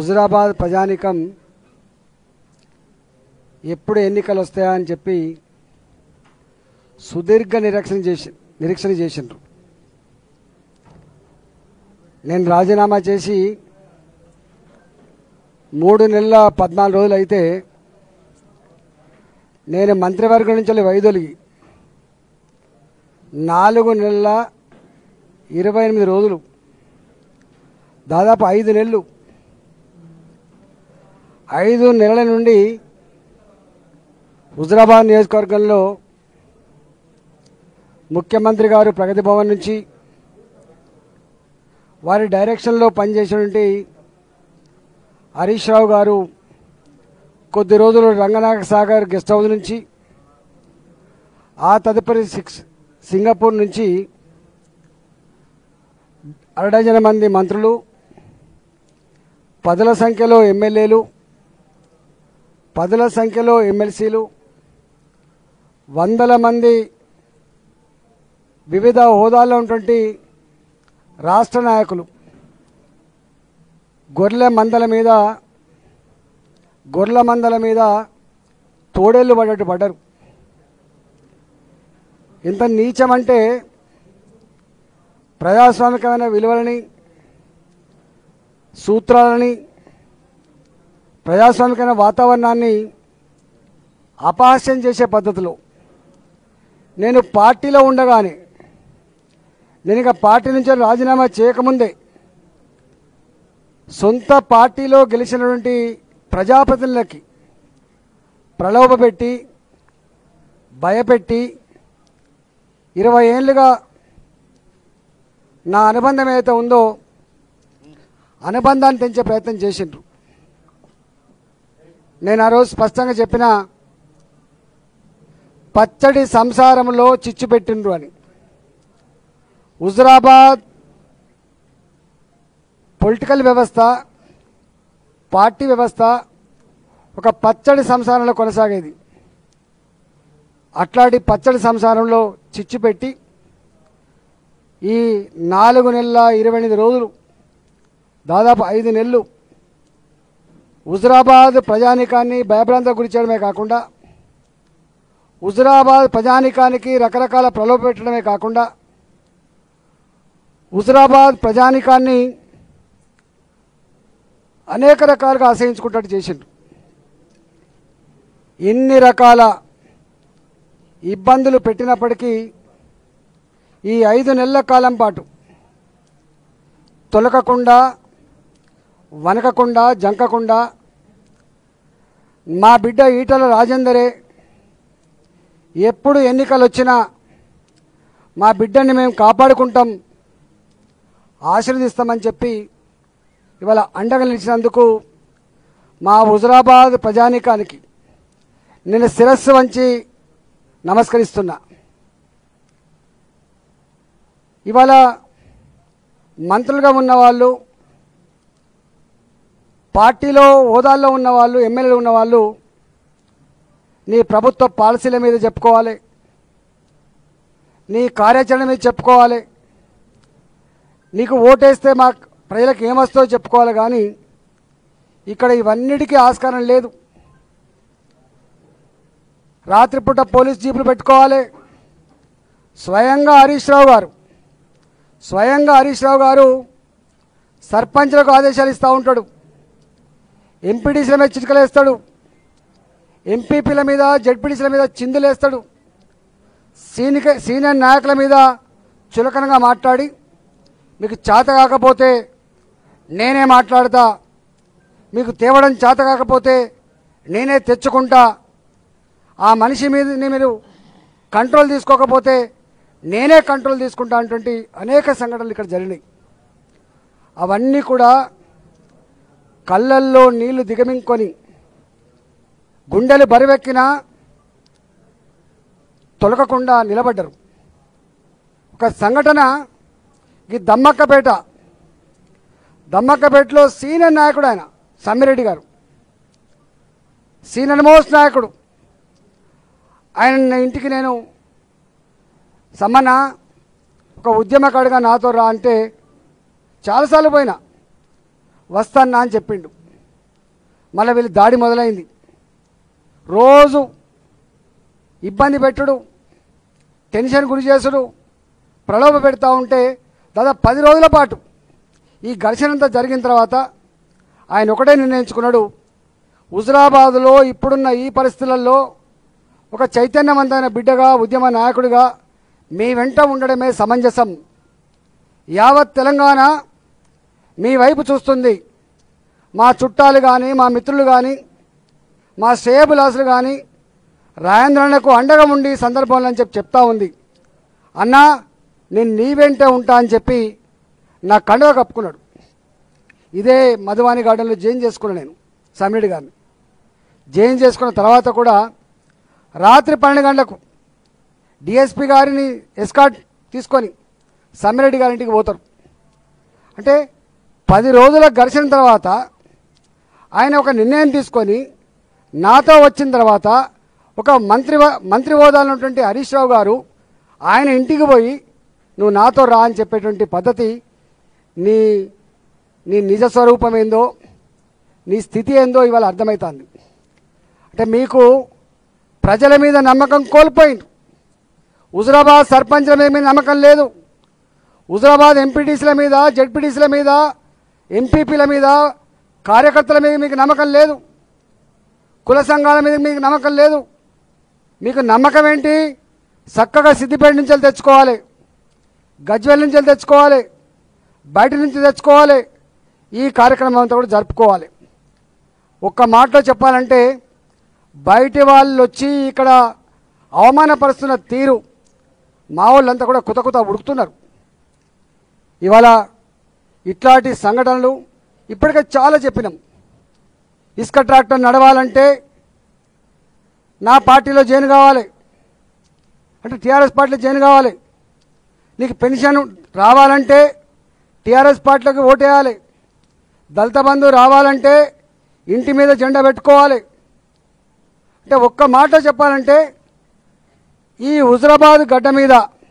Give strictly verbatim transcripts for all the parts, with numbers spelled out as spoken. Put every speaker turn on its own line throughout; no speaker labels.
హుజురాబాద్ ప్రజానికం ఎప్పుడు ఎన్నికలు వస్తాయా అని చెప్పి సుదీర్ఘ నిరీక్షణ చేసి నిరీక్షణ చేసిండ్రు. నేను రాజీనామా చేసి మూడు నెలల పద్నాలుగు రోజులు అయితే నేను మంత్రివర్గం నుంచి వైదొలిగి నాలుగు నెలల ఇరవై ఎనిమిది రోజులు దాదాపు ఐదు నెలలు ఐదు నెలల నుండి హుజురాబాద్ నియోజకవర్గంలో ముఖ్యమంత్రి గారు ప్రగతి భవన్ నుంచి వారి డైరెక్షన్లో పనిచేసినటువంటి హరీష్ రావు గారు కొద్ది రోజులు రంగనాయక సాగర్ గెస్ట్ హౌస్ నుంచి ఆ తదుపరి సిక్స్ సింగపూర్ నుంచి అరడజన మంది మంత్రులు, పదుల సంఖ్యలో ఎమ్మెల్యేలు, పదుల సంఖ్యలో ఎమ్మెల్సీలు, వందల మంది వివిధ హోదాల్లో ఉన్నటువంటి రాష్ట్ర నాయకులు గొర్రెల మందల మీద గొర్రెల మందల మీద తోడేళ్ళు పడ్డట్టు పడ్డరు. ఇంత నీచమంటే ప్రజాస్వామికమైన విలువలని, సూత్రాలని, ప్రజాస్వామికమైన వాతావరణాన్ని అపహాస్యం చేసే పద్ధతిలో నేను పార్టీలో ఉండగానే, నేను ఇక పార్టీ నుంచి రాజీనామా చేయకముందే సొంత పార్టీలో గెలిచినటువంటి ప్రజాప్రతినిధులకి ప్రలోభపెట్టి భయపెట్టి ఇరవై ఏళ్ళుగా నా అనుబంధం ఏదైతే ఉందో అనుబంధాన్ని పెంచే ప్రయత్నం చేసిండ్రు. నేను ఆ రోజు స్పష్టంగా చెప్పిన పచ్చడి సంసారంలో చిచ్చు పెట్టిండ్రు అని. హుజురాబాద్ పొలిటికల్ వ్యవస్థ, పార్టీ వ్యవస్థ ఒక పచ్చడి సంసారంలో కొనసాగేది. అట్లాంటి పచ్చడి సంసారంలో చిచ్చు పెట్టి ఈ నాలుగు నెలల ఇరవై ఎనిమిది రోజులు దాదాపు ఐదు నెలలు హుజురాబాద్ ప్రజానికాన్ని భయభ్రాంతకు గురి చేయడమే కాకుండా, హుజురాబాద్ ప్రజానికానికి రకరకాల ప్రలోభ పెట్టడమే కాకుండా, హుజురాబాద్ ప్రజానికాన్ని అనేక రకాలుగా ఆశ్రయించుకుంటట్టు చేసిండ్రు. ఇన్ని రకాల ఇబ్బందులు పెట్టినప్పటికీ ఈ ఐదు నెలల కాలం పాటు తొలకకుండా, వనకకుండా, జంకకుండా మా బిడ్డ ఈటల రాజేందరే ఎప్పుడు ఎన్నికలు వచ్చినా మా బిడ్డని మేము కాపాడుకుంటాం, ఆశీర్వదిస్తామని చెప్పి ఇవాళ అండగా నిలిచినందుకు మా హుజురాబాద్ ప్రజానీకానికి నేను శిరస్సు వంచి నమస్కరిస్తున్నా. ఇవాళ మంత్రులుగా ఉన్నవాళ్ళు, పార్టీలో హోదాల్లో ఉన్నవాళ్ళు, ఎమ్మెల్యేలు ఉన్నవాళ్ళు నీ ప్రభుత్వ పాలసీల మీద చెప్పుకోవాలి, నీ కార్యాచరణ మీద చెప్పుకోవాలి, నీకు ఓటేస్తే మా ప్రజలకు ఏమొస్తుందో చెప్పుకోవాలి. కానీ ఇక్కడ ఇవన్నిటికీ ఆస్కారం లేదు. రాత్రిపూట పోలీస్ జీపులు పెట్టుకోవాలి. స్వయంగా హరీష్ రావు గారు స్వయంగా హరీష్ రావు గారు సర్పంచ్లకు ఆదేశాలు ఇస్తూ ఉంటాడు, ఎంపీటీసీల మీద చిటికలు వేస్తాడు, ఎంపీపీల మీద జడ్పీటీసీల మీద చిందులు వేస్తాడు, సీనియర్ సీనియర్ నాయకుల మీద చులకనగా మాట్లాడి మీకు చేత కాకపోతే నేనే మాట్లాడతా, మీకు తేవడం చేత కాకపోతే నేనే తెచ్చుకుంటా, ఆ మనిషి మీద మీరు కంట్రోల్ తీసుకోకపోతే నేనే కంట్రోల్ తీసుకుంటా అటువంటి అనేక సంఘటనలు ఇక్కడ జరిగినాయి. అవన్నీ కూడా కళ్ళల్లో నీళ్లు దిగమింకొని గుండెలు బరువెక్కినా తొలకకుండా నిలబడ్డరు. ఒక సంఘటన ఈ దమ్మక్కపేట దమ్మక్కపేటలో సీనియర్ నాయకుడు ఆయన సమ్మిరెడ్డి గారు, సీనియర్ మోస్ట్ నాయకుడు. ఆయన ఇంటికి నేను సమ్మన్న ఒక ఉద్యమకాడిగా నాతో రా అంటే చాలాసార్లు పోయినా, వస్తానా అని చెప్పిండు. మళ్ళీ వీళ్ళు దాడి మొదలైంది. రోజు ఇబ్బంది పెట్టుడు, టెన్షన్ గురి చేసుడు, ప్రలోభ పెడతా ఉంటే దాదాపు పది రోజుల పాటు ఈ ఘర్షణ అంతా జరిగిన తర్వాత ఆయన ఒకటే నిర్ణయించుకున్నాడు, హుజురాబాదులో ఇప్పుడున్న ఈ పరిస్థితులలో ఒక చైతన్యవంతమైన బిడ్డగా, ఉద్యమ నాయకుడిగా మీ వెంట ఉండడమే సమంజసం. యావత్ తెలంగాణ మీ వైపు చూస్తుంది. మా చుట్టాలు కానీ, మా మిత్రులు కానీ, మా శ్రేయబులాసులు కానీ రాజేంద్రన్నకు అండగా ఉండి సందర్భంలో అని చెప్పి చెప్తా ఉంది. అన్నా నేను నీ వెంటే ఉంటా అని చెప్పి నా కండువ కప్పుకున్నాడు. ఇదే మధువాణి గార్డెన్లో జైన్ చేసుకున్నాను నేను సమ్మిరెడ్డి గారిని. జైన్ చేసుకున్న తర్వాత కూడా రాత్రి పన్నెండు గంటలకు డిఎస్పీ గారిని ఎస్కార్ట్ తీసుకొని సమ్మిరెడ్డి గారి ఇంటికి పోతారు. అంటే పది రోజుల ఘర్షణ తర్వాత ఆయన ఒక నిర్ణయం తీసుకొని నాతో వచ్చిన తర్వాత ఒక మంత్రి మంత్రి హోదాలో ఉన్నటువంటి హరీష్ రావు గారు ఆయన ఇంటికి పోయి నువ్వు నాతో రా అని చెప్పేటువంటి పద్ధతి నీ నీ నిజ స్వరూపం ఏందో, నీ స్థితి ఏందో ఇవాళ అర్థమవుతుంది. అంటే మీకు ప్రజల మీద నమ్మకం కోల్పోయింది. హుజురాబాద్ సర్పంచ్ల మీద నమ్మకం లేదు. హుజురాబాద్ ఎంపీటీసీల మీద, జెడ్పీటీసీల మీద, ఎంపీపీల మీద, కార్యకర్తల మీద మీకు నమ్మకం లేదు. కుల సంఘాల మీద మీకు నమ్మకం లేదు. మీకు నమ్మకం ఏంటి? చక్కగా సిద్దిపేట నుంచి తెచ్చుకోవాలి, గజ్వేల్ నుంచి తెచ్చుకోవాలి, బయట నుంచి తెచ్చుకోవాలి, ఈ కార్యక్రమం అంతా కూడా జరుపుకోవాలి. ఒక్క మాటలో చెప్పాలంటే బయటి వాళ్ళు వచ్చి ఇక్కడ అవమానపరుస్తున్న తీరు మా వాళ్ళంతా కూడా కుత కుత ఉడుకుతున్నారు. ఇవాళ ఇట్లాంటి సంఘటనలు ఇప్పటికే చాలా చెప్పినాం. ఇసుక ట్రాక్టర్ నడవాలంటే నా పార్టీలో జాయిన్ కావాలి, అంటే టీఆర్ఎస్ పార్టీలో జాయిన్ కావాలి. నీకు పెన్షన్ రావాలంటే టీఆర్ఎస్ పార్టీలోకి ఓటేయాలి. దళిత బంధు రావాలంటే ఇంటి మీద జెండా పెట్టుకోవాలి. అంటే ఒక్క మాట చెప్పాలంటే ఈ హుజురాబాద్ గడ్డ మీద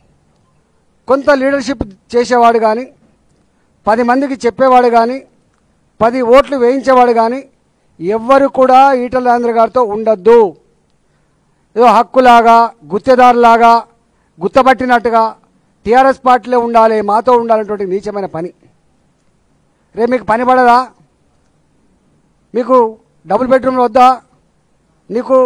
కొంత లీడర్షిప్ చేసేవాడు కానీ, పది మందికి చెప్పేవాడు కానీ, పది ఓట్లు వేయించేవాడు కానీ ఎవ్వరు కూడా ఈటల రాజేంద్ర గారితో ఉండద్దు. ఏదో హక్కులాగా, గుత్తేదారులాగా, గుత్తబట్టినట్టుగా టీఆర్ఎస్ పార్టీలో ఉండాలి, మాతో ఉండాలనేటువంటి నీచమైన పని. రేపు మీకు పని పడదా? మీకు డబుల్ బెడ్రూమ్లు వద్దా? నీకు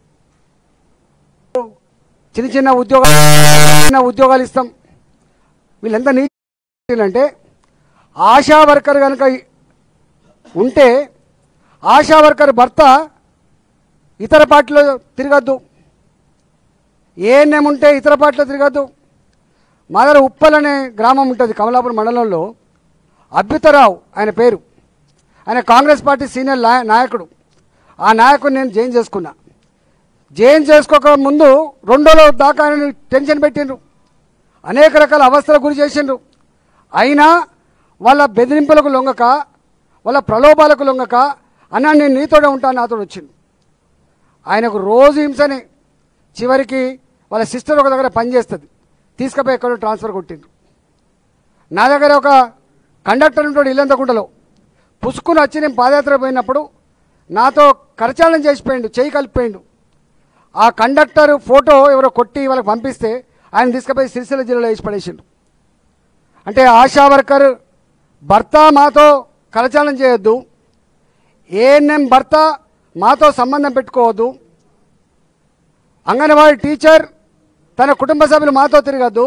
చిన్న చిన్న ఉద్యోగాలు చిన్న ఉద్యోగాలు ఇస్తాం. వీళ్ళెంత నీచ అంటే ఆశా వర్కర్ కనుక ఉంటే ఆశా వర్కర్ భర్త ఇతర పార్టీలో తిరగద్దు, ఏఎన్ఎం ఉంటే ఇతర పార్టీలో తిరగద్దు. మా దగ్గర ఉప్పల్ అనే గ్రామం ఉంటుంది కమలాపురం మండలంలో, అభ్యుతరావు ఆయన పేరు. ఆయన కాంగ్రెస్ పార్టీ సీనియర్ నాయకుడు. ఆ నాయకుడు నేను జాయిన్ చేసుకున్నా. జాయిన్ చేసుకోక ముందు రెండో రోజు దాకా ఆయన టెన్షన్ పెట్టిండ్రు, అనేక రకాల అవస్థలకు గురి చేసిండ్రు. అయినా వాళ్ళ బెదిరింపులకు లొంగక, వాళ్ళ ప్రలోభాలకు లొంగక అన్నా నేను నీతోనే ఉంటాను నాతో వచ్చిండు. ఆయనకు రోజు హింసనే. చివరికి వాళ్ళ సిస్టర్ ఒక దగ్గర పనిచేస్తుంది, తీసుకుపోయి ఎక్కడో ట్రాన్స్ఫర్ కొట్టిండ్రు. నా దగ్గర ఒక కండక్టర్ ఉంటాడు ఇల్లంతకుంటలో, పుసుకుని వచ్చి నేను పాదయాత్ర పోయినప్పుడు నాతో కరచాలనం చేసిపోయిండు, చేయి కలిపిపోయిండు. ఆ కండక్టర్ ఫోటో ఎవరో కొట్టి వాళ్ళకి పంపిస్తే ఆయన తీసుకుపోయి సిరిసిల్ల జిల్లాలో వేసి పడేసిండు. అంటే ఆశా వర్కర్ భర్త మాతో కరచాలనం చేయొద్దు, ఏఎన్ఎం భర్త మాతో సంబంధం పెట్టుకోవద్దు, అంగన్వాడీ టీచర్ తన కుటుంబ సభ్యులు మాతో తిరగద్దు.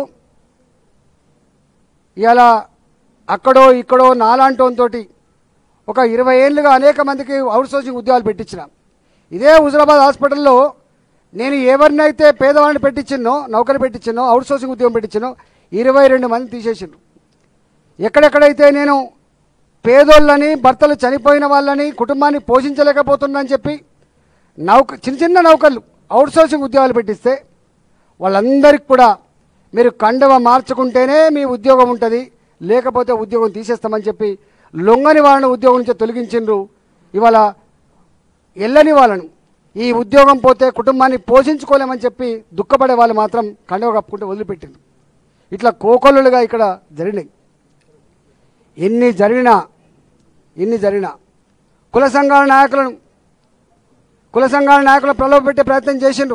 ఇలా అక్కడో ఇక్కడో నాలాంటితో ఒక ఇరవై ఏళ్ళుగా అనేక మందికి అవుట్సోర్సింగ్ ఉద్యోగాలు పెట్టించిన. ఇదే హుజురాబాద్ హాస్పిటల్లో నేను ఎవరినైతే పేదవాళ్ళని పెట్టించినో, నౌకరు పెట్టించినో, అవుట్సోర్సింగ్ ఉద్యోగం పెట్టించినో ఇరవై రెండు మంది తీసేసిండ్రు. ఎక్కడెక్కడైతే నేను పేదోళ్ళని, భర్తలు చనిపోయిన వాళ్ళని, కుటుంబాన్ని పోషించలేకపోతున్నా చెప్పి నౌక చిన్న చిన్న నౌకర్లు అవుట్సోర్సింగ్ ఉద్యోగాలు పెట్టిస్తే వాళ్ళందరికీ కూడా మీరు కండవ మార్చుకుంటేనే మీ ఉద్యోగం ఉంటుంది, లేకపోతే ఉద్యోగం తీసేస్తామని చెప్పి లొంగని వాళ్ళని ఉద్యోగం నుంచి తొలగించిండ్రు. ఇవాళ ఎల్లని వాళ్ళను, ఈ ఉద్యోగం పోతే కుటుంబాన్ని పోషించుకోలేమని చెప్పి దుఃఖపడే వాళ్ళు మాత్రం కండవ కప్పుకుంటే వదిలిపెట్టిండ్రు. ఇట్లా కోకొల్లుగా ఇక్కడ జరిగినాయి. ఎన్ని జరిగినా ఎన్ని జరిగినా కుల సంఘాల నాయకులను కుల సంఘాల నాయకులను ప్రలోభపెట్టే ప్రయత్నం చేసిండ్రు.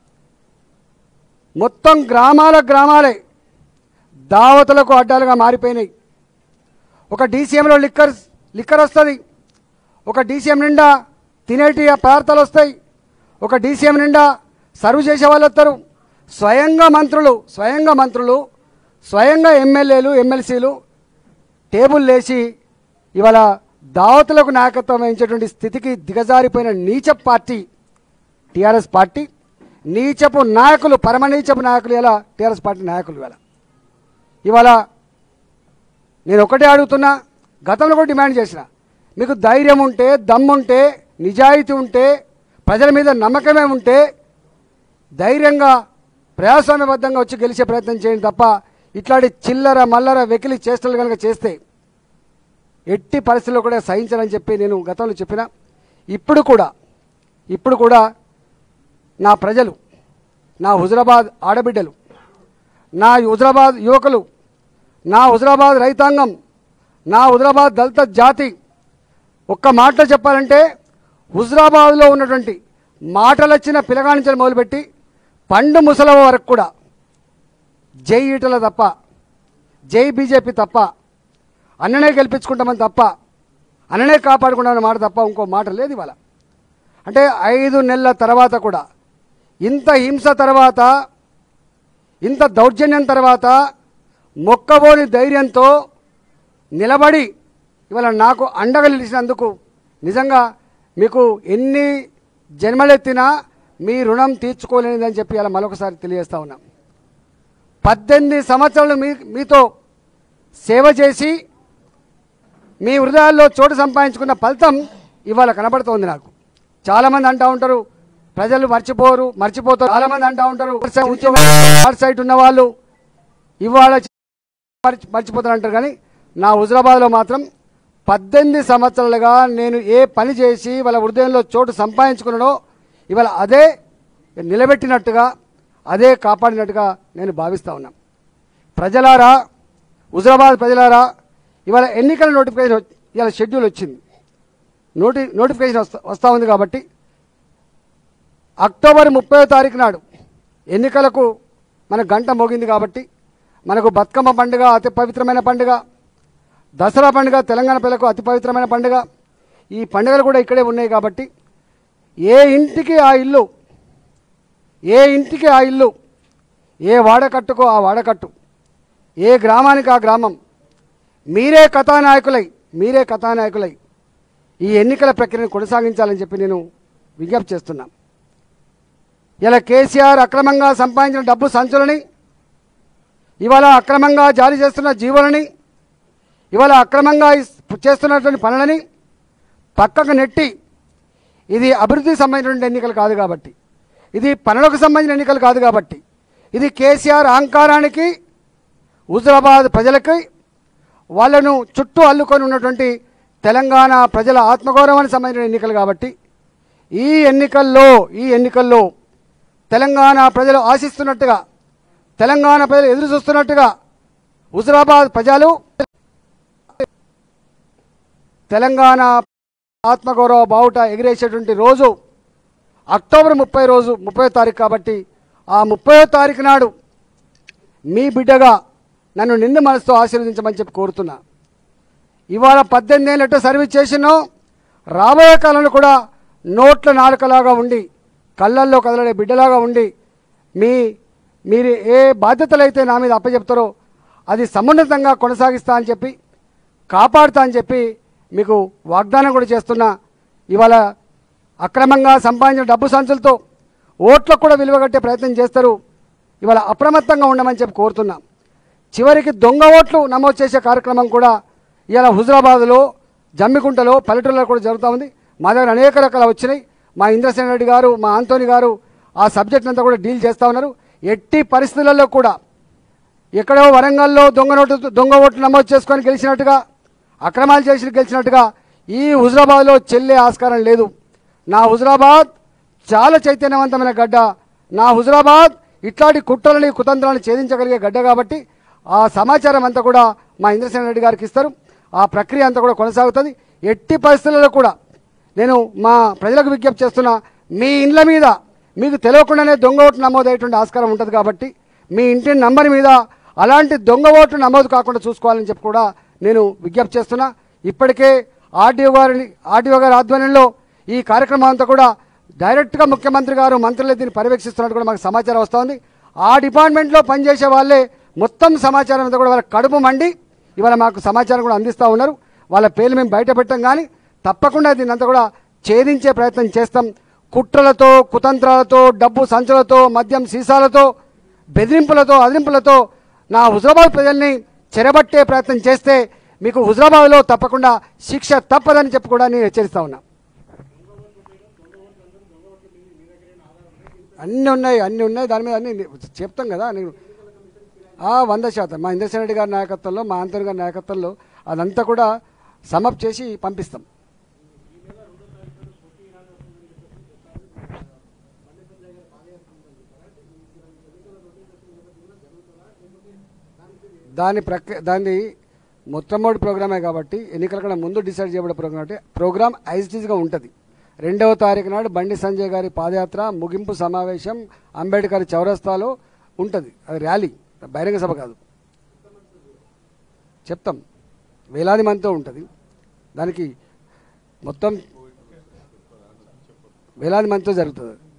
మొత్తం గ్రామాల గ్రామాలే దావతులకు అడ్డాలుగా మారిపోయినాయి. ఒక డీసీఎంలో లిక్కర్ లిక్కర్ వస్తుంది, ఒక డీసీఎం నిండా తినేటి పదార్థాలు వస్తాయి, ఒక డీసీఎం నిండా సర్వ్ చేసే వాళ్ళు వస్తారు. స్వయంగా మంత్రులు స్వయంగా మంత్రులు స్వయంగా ఎమ్మెల్యేలు ఎమ్మెల్సీలు టేబుల్ లేచి ఇవాళ దావతులకు నాయకత్వం వహించేటువంటి స్థితికి దిగజారిపోయిన నీచ పార్టీ టీఆర్ఎస్ పార్టీ. నీచపు నాయకులు పరమ నీచపు నాయకులు ఇలా టీఆర్ఎస్ పార్టీ నాయకులు ఇవాళ ఇవాళ నేను ఒకటే అడుగుతున్నా, గతంలో కూడా డిమాండ్ చేసిన, మీకు ధైర్యం ఉంటే దమ్ముంటే నిజాయితీ ఉంటే ప్రజల మీద నమ్మకమే ఉంటే ధైర్యంగా ప్రజాస్వామ్యబద్ధంగా వచ్చి గెలిచే ప్రయత్నం చేయండి తప్ప ఇట్లాంటి చిల్లర మల్లర వెకిలి చేష్టలు కనుక చేస్తే ఎట్టి పరిస్థితుల్లో కూడా సహించాలని చెప్పి నేను గతంలో చెప్పిన. ఇప్పుడు కూడా ఇప్పుడు కూడా నా ప్రజలు, నా హుజురాబాద్ ఆడబిడ్డలు, నా హుజురాబాద్ యువకులు, నా హుజురాబాద్ రైతాంగం, నా హుజురాబాద్ దళిత జాతి ఒక్క మాటలో చెప్పాలంటే హుజురాబాద్లో ఉన్నటువంటి మాటలు వచ్చిన పిలగానించని మొదలుపెట్టి పండు ముసలవ వరకు కూడా జై ఈటల తప్ప, జై బీజేపీ తప్ప, అన్ననే గెలిపించుకుంటామని తప్ప, అన్ననే కాపాడుకుంటామని మాట తప్ప ఇంకో మాట లేదు ఇవాళ. అంటే ఐదు నెలల తర్వాత కూడా ఇంత హింస తర్వాత, ఇంత దౌర్జన్యం తర్వాత మొక్కబోని ధైర్యంతో నిలబడి ఇవాళ నాకు అండగా నిలిచినందుకు నిజంగా మీకు ఎన్ని జన్మలెత్తినా మీ రుణం తీర్చుకోలేనిదని చెప్పి అలా మరొకసారి తెలియజేస్తా ఉన్నాం. పద్దెనిమిది సంవత్సరాలు మీ మీతో సేవ చేసి మీ హృదయాల్లో చోటు సంపాదించుకున్న ఫలితం ఇవాళ కనబడుతోంది నాకు. చాలామంది అంటూ ఉంటారు ప్రజలు మర్చిపోరు మర్చిపోతారు చాలామంది అంటూ ఉంటారు ఉద్యోగం సైట్ ఉన్న వాళ్ళు ఇవాళ మర్చిపోతారు అంటారు. కానీ నా హుజురాబాద్లో మాత్రం పద్దెనిమిది సంవత్సరాలుగా నేను ఏ పని చేసి వాళ్ళ హృదయంలో చోటు సంపాదించుకున్నానో ఇవాళ అదే నిలబెట్టినట్టుగా అదే కాపాడినట్టుగా నేను భావిస్తూ ఉన్నాను. ప్రజలారా, హుజురాబాద్ ప్రజలారా, ఇవాళ ఎన్నికల నోటిఫికేషన్ ఇవాళ షెడ్యూల్ వచ్చింది, నోటి నోటిఫికేషన్ వస్తా వస్తూ ఉంది కాబట్టి అక్టోబర్ ముప్పై తారీఖు నాడు ఎన్నికలకు మన గంట మోగింది కాబట్టి మనకు బతుకమ్మ పండుగ అతి పవిత్రమైన పండుగ, దసరా పండుగ తెలంగాణ ప్రజలకు అతి పవిత్రమైన పండుగ. ఈ పండుగలు కూడా ఇక్కడే ఉన్నాయి కాబట్టి ఏ ఇంటికి ఆ ఇల్లు, ఏ ఇంటికి ఆ ఇల్లు, ఏ వాడకట్టుకో ఆ వాడకట్టు, ఏ గ్రామానికి ఆ గ్రామం, మీరే కథానాయకులై మీరే కథానాయకులై ఈ ఎన్నికల ప్రక్రియను కొనసాగించాలని చెప్పి నేను విజ్ఞప్తి చేస్తున్నా. ఇలా కేసీఆర్ అక్రమంగా సంపాదించిన డబ్బు సంచులని, ఇవాళ అక్రమంగా జారీ చేస్తున్న జీవోలని, ఇవాళ అక్రమంగా చేస్తున్నటువంటి పనులని పక్కకు నెట్టి ఇది అభివృద్ధికి సంబంధించిన ఎన్నికలు కాదు కాబట్టి, ఇది పనులకు సంబంధించిన ఎన్నికలు కాదు కాబట్టి, ఇది కేసీఆర్ అహంకారానికి హుజురాబాద్ ప్రజలకి వాళ్ళను చుట్టూ అల్లుకొని ఉన్నటువంటి తెలంగాణ ప్రజల ఆత్మగౌరవానికి సంబంధించిన ఎన్నికలు కాబట్టి ఈ ఎన్నికల్లో ఈ ఎన్నికల్లో తెలంగాణ ప్రజలు ఆశిస్తున్నట్టుగా, తెలంగాణ ప్రజలు ఎదురు చూస్తున్నట్టుగా హుజురాబాద్ ప్రజలు తెలంగాణ ఆత్మగౌరవ బావుట ఎగిరేసేటువంటి రోజు అక్టోబర్ ముప్పై రోజు ముప్పై తారీఖు కాబట్టి ఆ ముప్పై తారీఖు నాడు మీ బిడ్డగా నన్ను నిండు మనసుతో ఆశీర్వదించమని చెప్పి కోరుతున్నా. ఇవాళ పద్దెనిమిది ఏళ్ళ సర్వీస్ చేసినో రాబోయే కాలంలో కూడా నోట్ల నాలుకలాగా ఉండి కళ్ళల్లో కదలడే బిడ్డలాగా ఉండి మీ మీరు ఏ బాధ్యతలు అయితే నా మీద అప్పచెప్తారో అది సమున్నతంగా కొనసాగిస్తా అని చెప్పి కాపాడుతా అని చెప్పి మీకు వాగ్దానం కూడా చేస్తున్నా. ఇవాళ అక్రమంగా సంపాదించిన డబ్బు సంచులతో ఓట్లకు కూడా విలువగట్టే ప్రయత్నం చేస్తారు. ఇవాళ అప్రమత్తంగా ఉండమని చెప్పి కోరుతున్నాం. చివరికి దొంగ ఓట్లు నమోదు చేసే కార్యక్రమం కూడా ఇవాళ హుజురాబాద్లో, జమ్మికుంటలో, పల్లెటూరులో కూడా జరుగుతూ ఉంది. మా దగ్గర అనేక రకాల వచ్చినాయి. మా ఇంద్రసేన రెడ్డి గారు, మా ఆంటోని గారు ఆ సబ్జెక్ట్ అంతా కూడా డీల్ చేస్తూ ఉన్నారు. ఎట్టి పరిస్థితులలో కూడా ఎక్కడో వరంగల్లో దొంగ నోటు దొంగ ఓట్లు నమోదు చేసుకొని గెలిచినట్టుగా, అక్రమాలు చేసి గెలిచినట్టుగా ఈ హుజురాబాద్లో చెల్లే ఆస్కారం లేదు. నా హుజురాబాద్ చాలా చైతన్యవంతమైన గడ్డ. నా హుజురాబాద్ ఇట్లాంటి కుట్రలని కుతంత్రాలను ఛేదించగలిగే గడ్డ కాబట్టి ఆ సమాచారం అంతా కూడా మా ఇంద్రసేన రెడ్డి గారికి ఇస్తారు. ఆ ప్రక్రియ అంతా కూడా కొనసాగుతుంది. ఎట్టి పరిస్థితుల్లో కూడా నేను మా ప్రజలకు విజ్ఞప్తి చేస్తున్నా, మీ ఇండ్ల మీద మీకు తెలియకుండానే దొంగ ఓటు నమోదయ్యేటువంటి ఆస్కారం ఉంటుంది కాబట్టి మీ ఇంటి నంబర్ మీద అలాంటి దొంగ ఓట్లు నమోదు కాకుండా చూసుకోవాలని చెప్పి కూడా నేను విజ్ఞప్తి చేస్తున్నా. ఇప్పటికే ఆర్డీఓ గారిని ఆర్డీఓ గారి ఆధ్వర్యంలో ఈ కార్యక్రమం అంతా కూడా డైరెక్ట్గా ముఖ్యమంత్రి గారు మంత్రులే దీన్ని పర్యవేక్షిస్తున్నట్టు కూడా మాకు సమాచారం వస్తుంది. ఆ డిపార్ట్మెంట్లో పనిచేసే వాళ్ళే మొత్తం సమాచారం అంతా కూడా వాళ్ళ కడుపు మండి ఇవాళ మాకు సమాచారం కూడా అందిస్తూ ఉన్నారు. వాళ్ళ పేర్లు మేము బయట పెట్టాం, కానీ తప్పకుండా దీన్ని అంతా కూడా ఛేదించే ప్రయత్నం చేస్తాం. కుట్రలతో, కుతంత్రాలతో, డబ్బు సంచులతో, మద్యం సీసాలతో, బెదిరింపులతో, అదిరింపులతో నా హుజరాబాద్ ప్రజల్ని చెరబట్టే ప్రయత్నం చేస్తే మీకు హుజరాబాద్లో తప్పకుండా శిక్ష తప్పదని చెప్పి కూడా నేను హెచ్చరిస్తా ఉన్నా. అన్నీ ఉన్నాయి అన్నీ ఉన్నాయి దాని మీద అన్నీ చెప్తాం కదా. నేను వంద శాతం మా ఇంద్రసేన రెడ్డి గారి నాయకత్వంలో, మా ఆంతర్ గారి నాయకత్వంలో అదంతా కూడా సమప్ చేసి పంపిస్తాం. దాని ప్రక్రియ దాన్ని మొట్టమొదటి ప్రోగ్రామే కాబట్టి ఎన్నికల కన్నా ముందు డిసైడ్ చేయబడే ప్రోగ్రామ్ అంటే ప్రోగ్రామ్ ఐజ్టీజ్గా ఉంటుంది. రెండవ తారీఖు నాడు బండి సంజయ్ గారి పాదయాత్ర ముగింపు సమావేశం అంబేద్కర్ చౌరస్తాలో ఉంటుంది. అది ర్యాలీ, బహిరంగ సభ కాదు. చెప్తాం, వేలాది మందితో ఉంటుంది. దానికి మొత్తం వేలాది మందితో జరుగుతుంది.